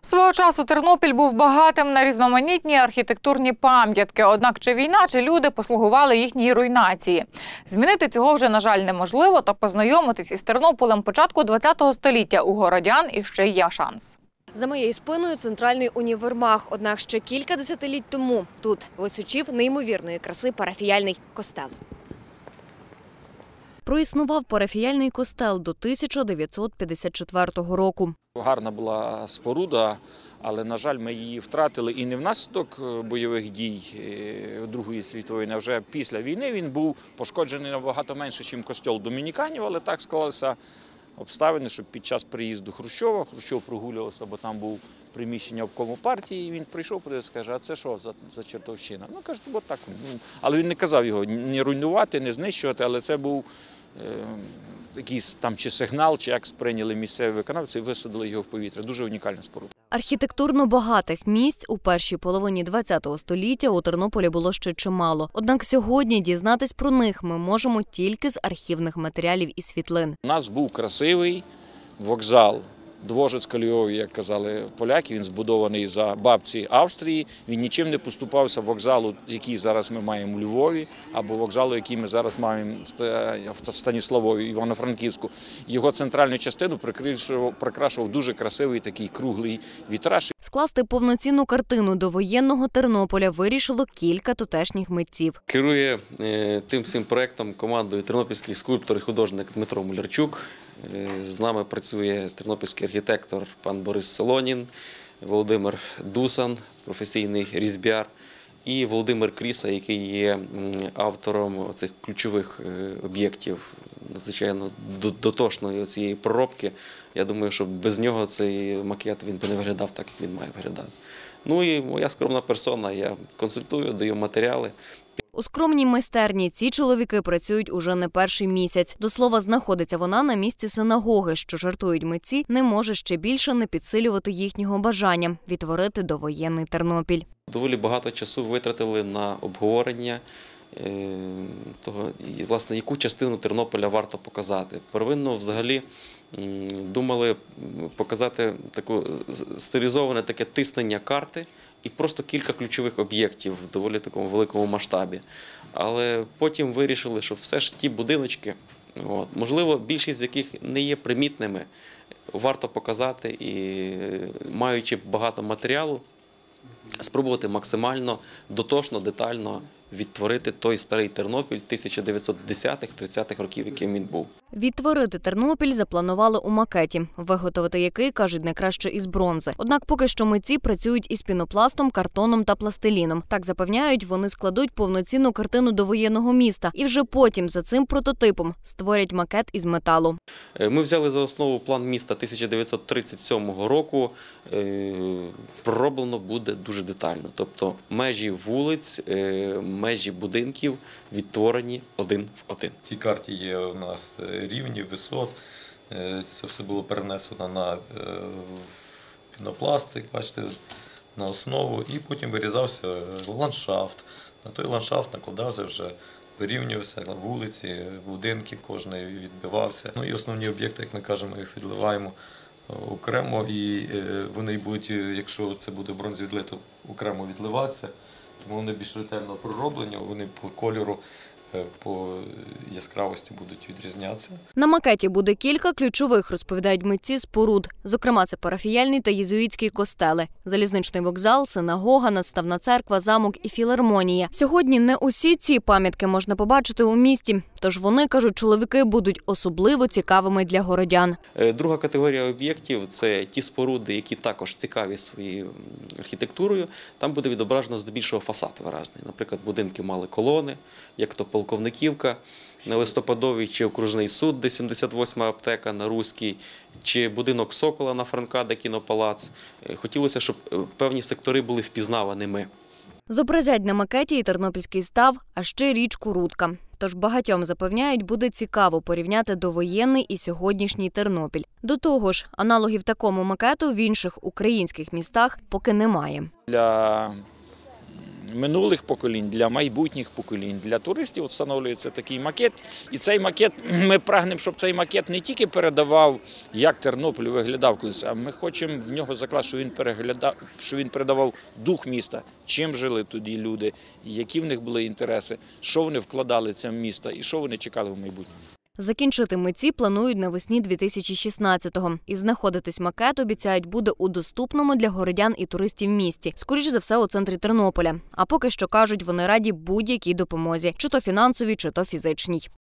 Свого часу Тернопіль був багатим на різноманітні архітектурні пам'ятки. Однак чи війна, чи люди послугували їхній руйнації. Змінити цього вже, на жаль, неможливо, та познайомитись із Тернополем початку ХХ століття у городян іще є шанс. За моєю спиною центральний універмаг. Однак ще кілька десятиліть тому тут височив неймовірної краси парафіяльний костел. Проіснував парафіяльний костел до 1954 року. Гарна була споруда, але, на жаль, ми її втратили і не внаслідок бойових дій Другої світової, а вже після війни він був пошкоджений набагато менше, ніж костьол домініканів, але так склалися обставини, що під час приїзду Хрущова, Хрущов прогулювався, бо там був приміщення обкому партії, і він прийшов, подивився, каже, а це що за чертовщина? Ну, каже, бо так. Але він не казав його не руйнувати, не знищувати, але це був якийсь там чи сигнал, чи як сприйняли місцеві виконавці і висадили його в повітря. Дуже унікальна споруда. Архітектурно багатих місць у першій половині ХХ століття у Тернополі було ще чимало. Однак сьогодні дізнатись про них ми можемо тільки з архівних матеріалів і світлин. У нас був красивий вокзал Двожець-Кольовий, як казали поляки, він збудований за бабці Австрії. Він нічим не поступався вокзалу, який зараз ми маємо у Львові, або вокзалу, який ми зараз маємо в Станіславові, Івано-Франківську. Його центральну частину прикрашував дуже красивий такий круглий вітраж. Скласти повноцінну картину довоєнного Тернополя вирішило кілька тутешніх митців. Керує тим всім проєктом командою тернопільський скульптор і художник Дмитро Мулярчук. З нами працює тернопільський архітектор пан Борис Солонін, Володимир Дусан, професійний різьбяр, і Володимир Кріса, який є автором цих ключових об'єктів, надзвичайно дотошної цієї проробки. Я думаю, що без нього цей макет він би не виглядав так, як він має виглядати. Ну і моя скромна персона, я консультую, даю матеріали. У скромній майстерні ці чоловіки працюють уже не перший місяць. До слова, знаходиться вона на місці синагоги, що, жартують митці, не може ще більше не підсилювати їхнього бажання – відтворити довоєнний Тернопіль. Доволі багато часу витратили на обговорення того, власне, яку частину Тернополя варто показати. Первинно, взагалі, думали показати таке стилізоване таке тиснення карти і просто кілька ключових об'єктів в доволі такому великому масштабі. Але потім вирішили, що все ж ті будиночки, можливо, більшість з яких не є примітними, варто показати і, маючи багато матеріалу, спробувати максимально дотошно, детально відтворити той старий Тернопіль 1910-30-х років, яким він був. Відтворити Тернопіль запланували у макеті, виготовити який, кажуть, найкраще із бронзи. Однак поки що митці працюють із пінопластом, картоном та пластиліном. Так запевняють, вони складуть повноцінну картину довоєнного міста і вже потім за цим прототипом створять макет із металу. Ми взяли за основу план міста 1937 року. Пророблено буде дуже детально. Тобто межі вулиць, межі будинків відтворені один в один. В тій карті є у нас рівні, висот. Це все було перенесено на пінопластик, бачите, на основу. І потім вирізався ландшафт. На той ландшафт накладався вже, вирівнювався вулиці, будинки, кожен відбивався. Ну і основні об'єкти, як ми кажемо, їх відливаємо окремо. І вони будуть, якщо це буде бронзовідлито, окремо відливатися. Тому вони більш ретельно пророблені, вони по кольору, по яскравості будуть відрізнятися. На макеті буде кілька ключових, розповідають митці, споруд. Зокрема, це парафіяльний та єзуїтський костели, залізничний вокзал, синагога, надставна церква, замок і філармонія. Сьогодні не усі ці пам'ятки можна побачити у місті, тож вони, кажуть, чоловіки будуть особливо цікавими для городян. Друга категорія об'єктів – це ті споруди, які також цікаві своєю архітектурою. Там буде відображено здебільшого фасад виразний. Наприклад, будинки мали колони, як то Полковниківка на Листопадовій, чи окружний суд, де 78-ма аптека на Руській, чи будинок Сокола на Франка, де кінопалац. Хотілося, щоб певні сектори були впізнаваними. Зобразять на макеті і Тернопільський став, а ще річку Рудка. Тож багатьом запевняють, буде цікаво порівняти довоєнний і сьогоднішній Тернопіль. До того ж, аналогів такому макету в інших українських містах поки немає. Для минулих поколінь, для майбутніх поколінь, для туристів встановлюється такий макет. І цей макет, ми прагнемо, щоб цей макет не тільки передавав, як Тернопіль виглядав колись, а ми хочемо в нього закласти, що він передавав дух міста, чим жили тоді люди, які в них були інтереси, що вони вкладали в це місто і що вони чекали в майбутньому. Закінчити митці планують навесні 2016-го. І знаходитись макет, обіцяють, буде у доступному для городян і туристів місті. Скоріш за все, у центрі Тернополя. А поки що, кажуть, вони раді будь-якій допомозі. Чи то фінансовій, чи то фізичній.